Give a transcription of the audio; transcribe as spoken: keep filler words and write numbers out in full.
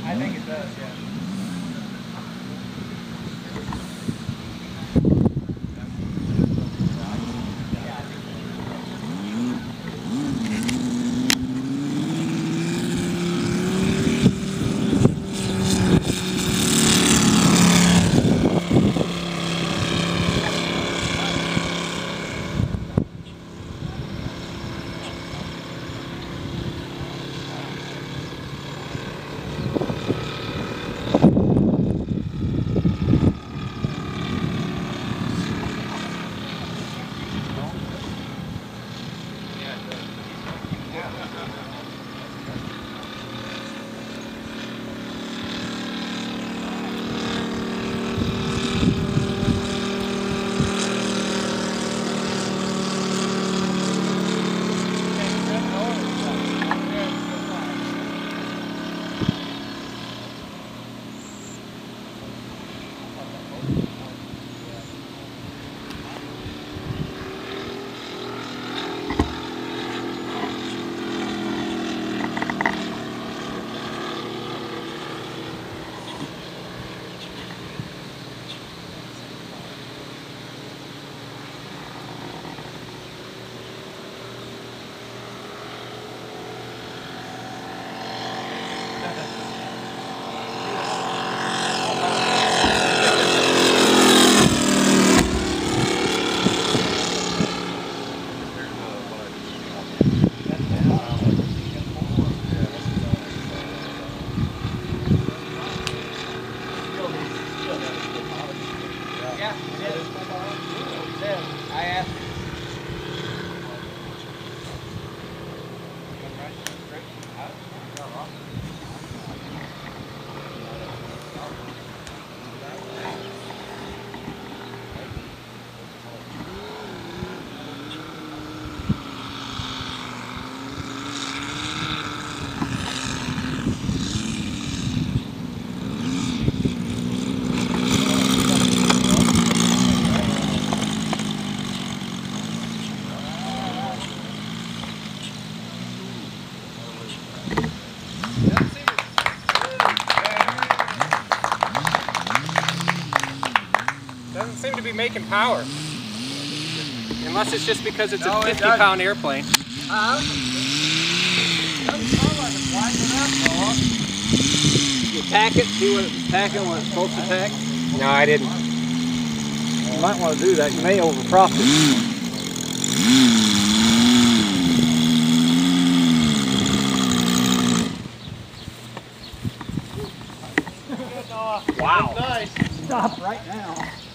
I think it does, yeah. Doesn't seem to be making power. Unless it's just because it's no, a fifty pound airplane. Uh, you tack it, see what it's tacking when it's supposed to tack? No, I didn't. You might want to do that. You may overprop it. Wow. Nice. Stop right now.